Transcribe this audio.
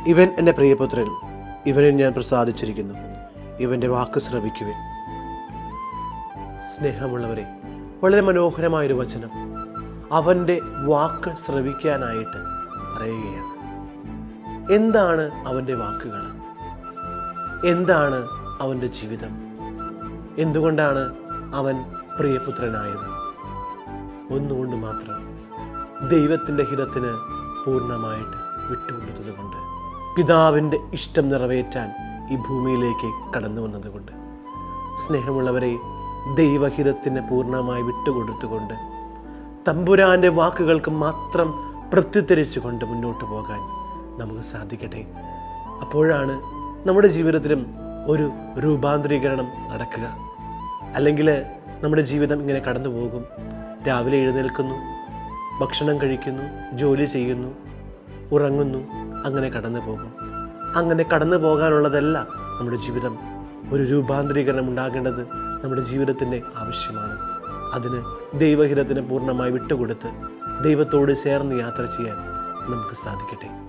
ഇവൻ എൻ്റെ പ്രിയപുത്രൻ, ഇവനിൽ ഞാൻ പ്രസാദിച്ചിരിക്കുന്നു, ഇവൻ്റെ വാക്ക് ശ്രവിക്കുവിൻ. സ്നേഹമുള്ളവരെ, വളരെ മനോഹരമായൊരു വചനം അവൻ്റെ വാക്ക് ശ്രവിക്കാനായിട്ട് പറയുകയാണ്. എന്താണ് അവൻ്റെ വാക്കുകൾ? എന്താണ് അവൻ്റെ ജീവിതം? എന്തുകൊണ്ടാണ് അവൻ പ്രിയപുത്രനായത്? ഒന്നുകൊണ്ട് മാത്രം, ദൈവത്തിൻ്റെ ഹിതത്തിന് പൂർണ്ണമായിട്ട് വിട്ടുകൊടുത്തതുകൊണ്ട്, പിതാവിൻ്റെ ഇഷ്ടം നിറവേറ്റാൻ ഈ ഭൂമിയിലേക്ക് കടന്നു വന്നതുകൊണ്ട്. സ്നേഹമുള്ളവരെ, ദൈവഹിതത്തിന് പൂർണ്ണമായി വിട്ടുകൊടുത്തുകൊണ്ട് തമ്പുരാൻ്റെ വാക്കുകൾക്ക് മാത്രം പ്രത്യുത്തരിച്ചുകൊണ്ട് മുന്നോട്ട് പോകാൻ നമുക്ക് സാധിക്കട്ടെ. അപ്പോഴാണ് നമ്മുടെ ജീവിതത്തിലും ഒരു രൂപാന്തരീകരണം നടക്കുക. അല്ലെങ്കിൽ നമ്മുടെ ജീവിതം ഇങ്ങനെ കടന്നു പോകും. രാവിലെ എഴുന്നേൽക്കുന്നു, ഭക്ഷണം കഴിക്കുന്നു, ജോലി ചെയ്യുന്നു, ഉറങ്ങുന്നു, അങ്ങനെ കടന്നു പോകും. അങ്ങനെ കടന്നു പോകാനുള്ളതല്ല നമ്മുടെ ജീവിതം. ഒരു രൂപാന്തരീകരണം ഉണ്ടാകേണ്ടത് നമ്മുടെ ജീവിതത്തിൻ്റെ ആവശ്യമാണ്. അതിന് ദൈവഹിതത്തിന് പൂർണ്ണമായി വിട്ടുകൊടുത്ത് ദൈവത്തോട് ചേർന്ന് യാത്ര ചെയ്യാൻ നമുക്ക് സാധിക്കട്ടെ.